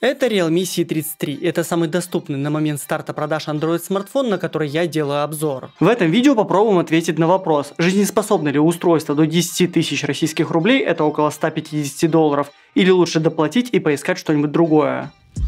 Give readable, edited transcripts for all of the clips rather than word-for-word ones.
Это Realme C33. Это самый доступный на момент старта продаж Android смартфон, на который я делаю обзор. В этом видео попробуем ответить на вопрос, жизнеспособно ли устройство до 10 тысяч российских рублей, это около 150 долларов, или лучше доплатить и поискать что-нибудь другое.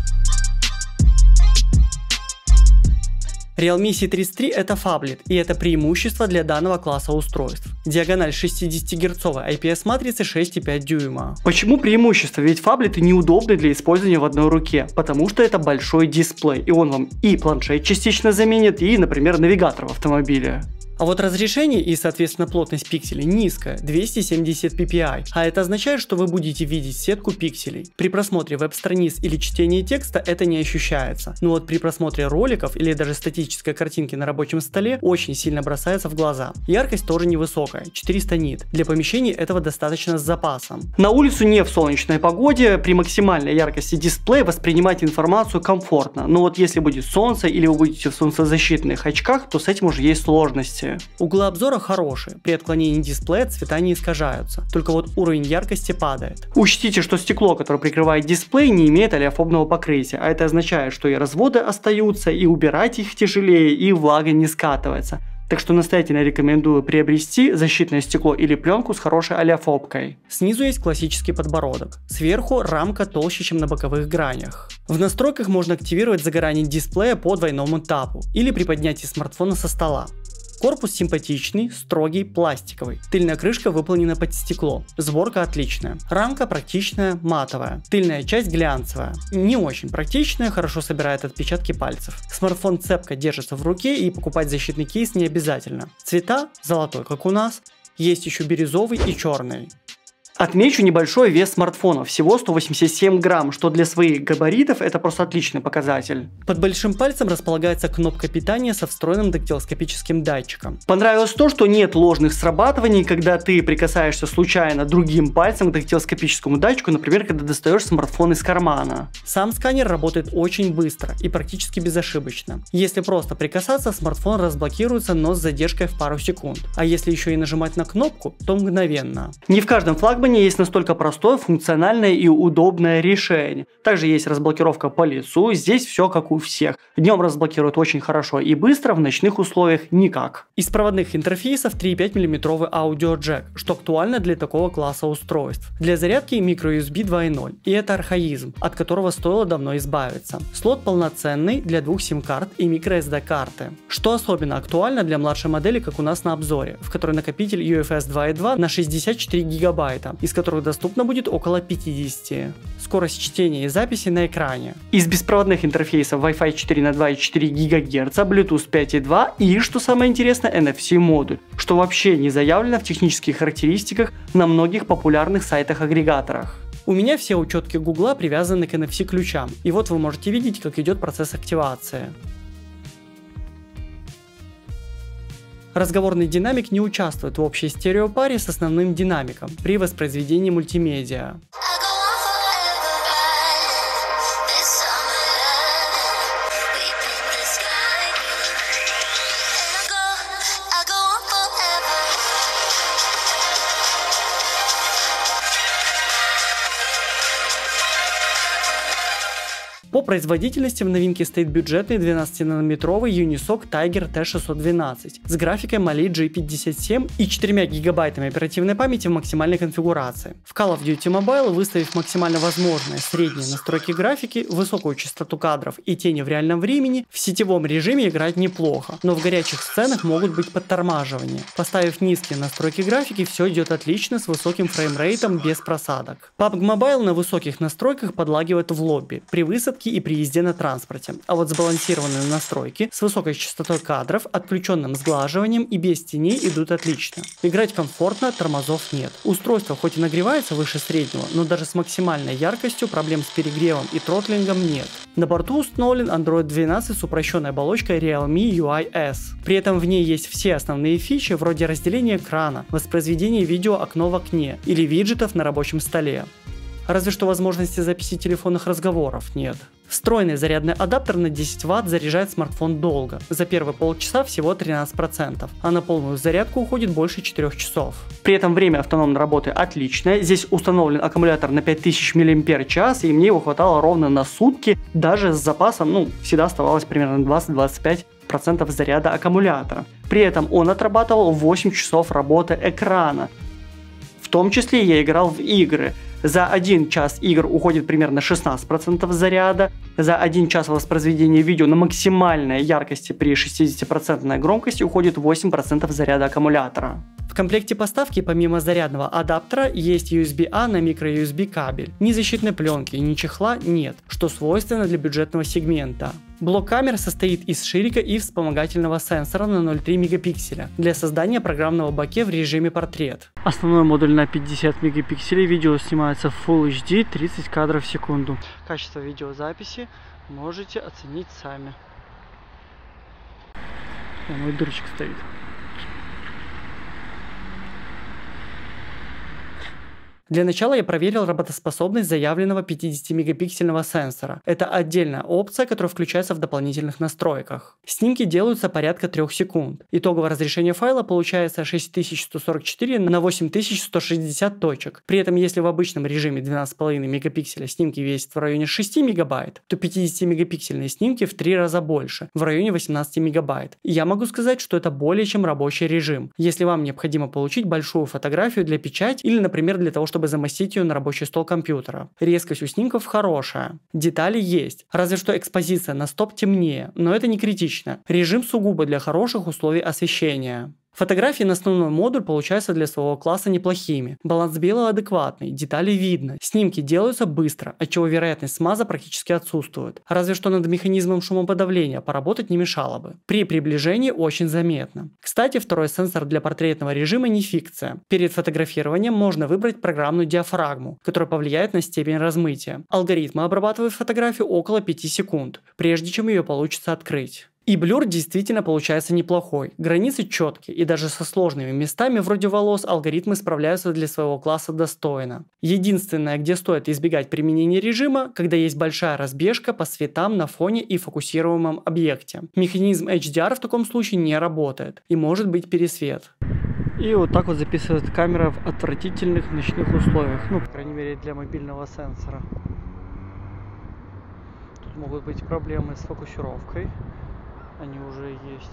Realme C33 это фаблет, и это преимущество для данного класса устройств. Диагональ 60 Гц IPS-матрицы 6,5 дюйма. Почему преимущество? Ведь фаблеты неудобны для использования в одной руке, потому что это большой дисплей, и он вам и планшет частично заменит, и, например, навигатор в автомобиле. А вот разрешение и, соответственно, плотность пикселей низкая, 270 ppi, а это означает, что вы будете видеть сетку пикселей. При просмотре веб-страниц или чтении текста это не ощущается, но вот при просмотре роликов или даже статической картинки на рабочем столе очень сильно бросается в глаза. Яркость тоже невысокая, 400 нит, для помещений этого достаточно с запасом. На улицу не в солнечной погоде, при максимальной яркости дисплея воспринимать информацию комфортно, но вот если будет солнце или вы будете в солнцезащитных очках, то с этим уже есть сложности. Углы обзора хорошие, при отклонении дисплея цвета не искажаются, только вот уровень яркости падает. Учтите, что стекло, которое прикрывает дисплей, не имеет олеофобного покрытия, а это означает, что и разводы остаются, и убирать их тяжелее, и влага не скатывается. Так что настоятельно рекомендую приобрести защитное стекло или пленку с хорошей олеофобкой. Снизу есть классический подбородок. Сверху рамка толще, чем на боковых гранях. В настройках можно активировать загорание дисплея по двойному тапу или при поднятии смартфона со стола. Корпус симпатичный, строгий, пластиковый. Тыльная крышка выполнена под стекло. Сборка отличная. Рамка практичная, матовая. Тыльная часть глянцевая. Не очень практичная, хорошо собирает отпечатки пальцев. Смартфон цепко держится в руке и покупать защитный кейс не обязательно. Цвета золотой, как у нас. Есть еще бирюзовый и черный. Отмечу небольшой вес смартфона, всего 187 грамм, что для своих габаритов это просто отличный показатель. Под большим пальцем располагается кнопка питания со встроенным дактилоскопическим датчиком. Понравилось то, что нет ложных срабатываний, когда ты прикасаешься случайно другим пальцем к дактилоскопическому датчику, например, когда достаешь смартфон из кармана. Сам сканер работает очень быстро и практически безошибочно. Если просто прикасаться, смартфон разблокируется, но с задержкой в пару секунд. А если еще и нажимать на кнопку, то мгновенно. Не в каждом флагмане есть настолько простое, функциональное и удобное решение. Также есть разблокировка по лицу, здесь все как у всех. Днем разблокирует очень хорошо и быстро, в ночных условиях никак. Из проводных интерфейсов 3,5 мм аудиоджек, что актуально для такого класса устройств. Для зарядки microUSB 2.0, и это архаизм, от которого стоило давно избавиться. Слот полноценный для двух сим-карт и microSD карты. Что особенно актуально для младшей модели, как у нас на обзоре, в которой накопитель UFS 2.2 на 64 гигабайта, из которых доступно будет около 50. Скорость чтения и записи на экране. Из беспроводных интерфейсов Wi-Fi 4 на 2,4 ГГц, Bluetooth 5.2 и, что самое интересное, NFC модуль, что вообще не заявлено в технических характеристиках на многих популярных сайтах-агрегаторах. У меня все учетки Гугла привязаны к NFC ключам, и вот вы можете видеть, как идет процесс активации. Разговорный динамик не участвует в общей стереопаре с основным динамиком при воспроизведении мультимедиа. По производительности в новинке стоит бюджетный 12-нанометровый Unisoc Tiger T612 с графикой Mali G57 и 4 гигабайтами оперативной памяти в максимальной конфигурации. В Call of Duty Mobile, выставив максимально возможные средние настройки графики, высокую частоту кадров и тени в реальном времени, в сетевом режиме играть неплохо, но в горячих сценах могут быть подтормаживания. Поставив низкие настройки графики, все идет отлично с высоким фреймрейтом без просадок. PUBG Mobile на высоких настройках подлагивает в лобби при высадке и при езде на транспорте, а вот сбалансированные настройки с высокой частотой кадров, отключенным сглаживанием и без теней идут отлично. Играть комфортно, тормозов нет. Устройство хоть и нагревается выше среднего, но даже с максимальной яркостью проблем с перегревом и тротлингом нет. На борту установлен Android 12 с упрощенной оболочкой Realme UI S. При этом в ней есть все основные фичи вроде разделения экрана, воспроизведения видео окно в окне или виджетов на рабочем столе. разве что возможности записи телефонных разговоров нет. Встроенный зарядный адаптер на 10 Вт заряжает смартфон долго, за первые полчаса всего 13%, а на полную зарядку уходит больше 4 часов. При этом время автономной работы отличное, здесь установлен аккумулятор на 5000 мАч, и мне его хватало ровно на сутки, даже с запасом, всегда оставалось примерно 20-25% заряда аккумулятора. При этом он отрабатывал 8 часов работы экрана. В том числе я играл в игры. За 1 час игр уходит примерно 16% заряда, за 1 час воспроизведения видео на максимальной яркости при 60% громкости уходит 8% заряда аккумулятора. В комплекте поставки помимо зарядного адаптера есть USB-A на microUSB кабель. Ни защитной пленки, ни чехла нет, что свойственно для бюджетного сегмента. Блок камер состоит из ширика и вспомогательного сенсора на 0,3 мегапикселя для создания программного боке в режиме портрет. Основной модуль на 50 мегапикселей, видео снимается в Full HD 30 кадров в секунду. Качество видеозаписи можете оценить сами. Мой дырочек стоит. Для начала я проверил работоспособность заявленного 50-мегапиксельного сенсора. Это отдельная опция, которая включается в дополнительных настройках. Снимки делаются порядка 3 секунд. Итоговое разрешение файла получается 6144 на 8160 точек. При этом, если в обычном режиме 12,5 мегапикселя снимки весят в районе 6 мегабайт, то 50-мегапиксельные снимки в 3 раза больше, в районе 18 мегабайт. И я могу сказать, что это более чем рабочий режим. Если вам необходимо получить большую фотографию для печати или, например, для того, чтобы замостить ее на рабочий стол компьютера. Резкость у снимков хорошая. Детали есть, разве что экспозиция на стоп темнее, но это не критично. Режим сугубо для хороших условий освещения. Фотографии на основной модуль получаются для своего класса неплохими. Баланс белого адекватный, детали видно. Снимки делаются быстро, отчего вероятность смаза практически отсутствует. Разве что над механизмом шумоподавления поработать не мешало бы. При приближении очень заметно. Кстати, второй сенсор для портретного режима не фикция. Перед фотографированием можно выбрать программную диафрагму, которая повлияет на степень размытия. Алгоритмы обрабатывают фотографию около 5 секунд, прежде чем ее получится открыть. И блюр действительно получается неплохой, границы четкие, и даже со сложными местами вроде волос алгоритмы справляются для своего класса достойно. Единственное, где стоит избегать применения режима, когда есть большая разбежка по цветам на фоне и фокусируемом объекте. Механизм HDR в таком случае не работает, и может быть пересвет. И вот так вот записывает камера в отвратительных ночных условиях, по крайней мере для мобильного сенсора. Тут могут быть проблемы с фокусировкой. Они уже есть.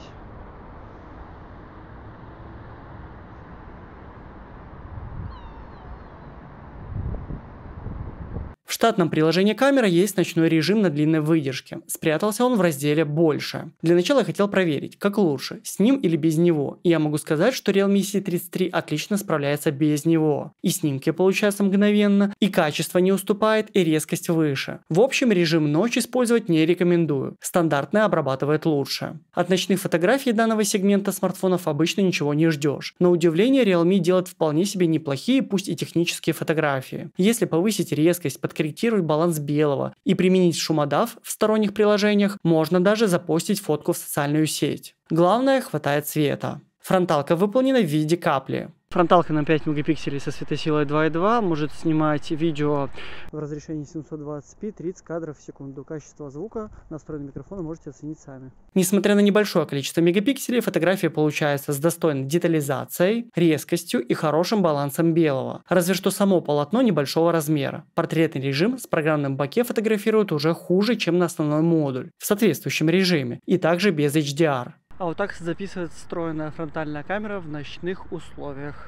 В штатном приложении камера есть ночной режим на длинной выдержке. Спрятался он в разделе «Больше». Для начала я хотел проверить, как лучше, с ним или без него. И я могу сказать, что Realme C33 отлично справляется без него. И снимки получаются мгновенно, и качество не уступает, и резкость выше. В общем, режим ночь использовать не рекомендую. Стандартный обрабатывает лучше. От ночных фотографий данного сегмента смартфонов обычно ничего не ждешь. На удивление, Realme делает вполне себе неплохие, пусть и технические фотографии. Если повысить резкость, подкорректировать баланс белого и применить шумодав в сторонних приложениях, можно даже запостить фотку в социальную сеть. Главное, хватает света. Фронталка выполнена в виде капли. Фронталка на 5 мегапикселей со светосилой 2.2 может снимать видео в разрешении 720p 30 кадров в секунду. Качество звука, настроенный микрофон можете оценить сами. Несмотря на небольшое количество мегапикселей, фотография получается с достойной детализацией, резкостью и хорошим балансом белого. Разве что само полотно небольшого размера. Портретный режим с программным боке фотографирует уже хуже, чем на основной модуль, в соответствующем режиме, и также без HDR. А вот так записывает встроенная фронтальная камера в ночных условиях.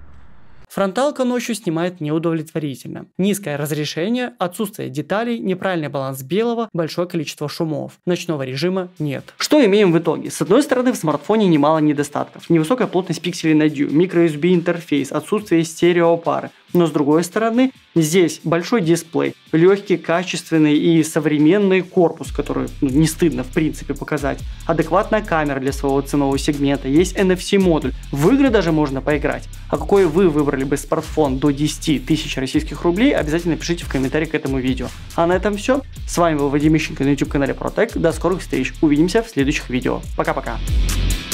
Фронталка ночью снимает неудовлетворительно. Низкое разрешение, отсутствие деталей, неправильный баланс белого, большое количество шумов. Ночного режима нет. Что имеем в итоге? С одной стороны, в смартфоне немало недостатков. Невысокая плотность пикселей на дюйм, microUSB интерфейс, отсутствие стереопары. Но с другой стороны, здесь большой дисплей, легкий, качественный и современный корпус, который не стыдно в принципе показать, адекватная камера для своего ценового сегмента, есть NFC модуль, в игры даже можно поиграть. А какой вы выбрали бы смартфон до 10 тысяч российских рублей, обязательно пишите в комментариях к этому видео. А на этом все. С вами был Вадим Ищенко на YouTube канале ProTech. До скорых встреч. Увидимся в следующих видео. Пока-пока.